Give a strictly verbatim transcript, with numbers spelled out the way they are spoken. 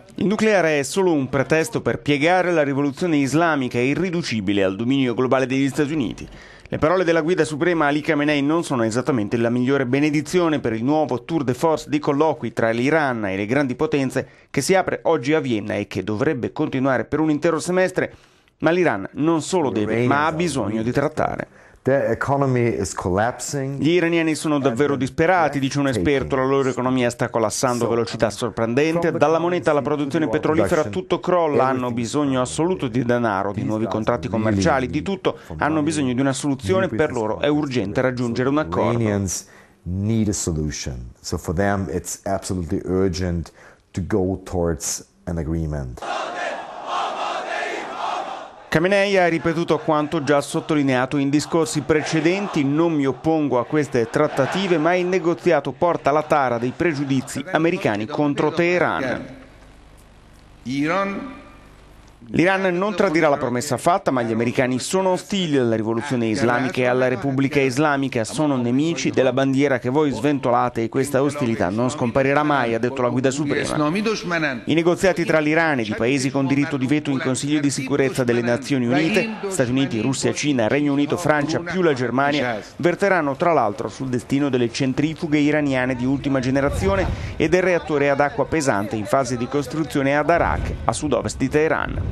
Il nucleare è solo un pretesto per piegare la rivoluzione islamica irriducibile al dominio globale degli Stati Uniti. Le parole della guida suprema Ali Khamenei non sono esattamente la migliore benedizione per il nuovo tour de force di colloqui tra l'Iran e le grandi potenze che si apre oggi a Vienna e che dovrebbe continuare per un intero semestre, ma l'Iran non solo deve, ma ha bisogno di trattare. Gli iraniani sono davvero disperati, dice un esperto, la loro economia sta collassando a velocità sorprendente, dalla moneta alla produzione petrolifera tutto crolla, hanno bisogno assoluto di denaro, di nuovi contratti commerciali, di tutto, hanno bisogno di una soluzione, per loro è urgente raggiungere un accordo. Need a solution. So for them it's absolutely urgent to go towards an agreement. Khamenei ha ripetuto quanto già sottolineato in discorsi precedenti: non mi oppongo a queste trattative, ma il negoziato porta la tara dei pregiudizi americani contro Teheran. L'Iran non tradirà la promessa fatta, ma gli americani sono ostili alla rivoluzione islamica e alla Repubblica Islamica, sono nemici della bandiera che voi sventolate e questa ostilità non scomparirà mai, ha detto la guida suprema. I negoziati tra l'Iran e i paesi con diritto di veto in Consiglio di sicurezza delle Nazioni Unite, Stati Uniti, Russia, Cina, Regno Unito, Francia più la Germania, verteranno tra l'altro sul destino delle centrifughe iraniane di ultima generazione e del reattore ad acqua pesante in fase di costruzione ad Arak, a sud-ovest di Teheran.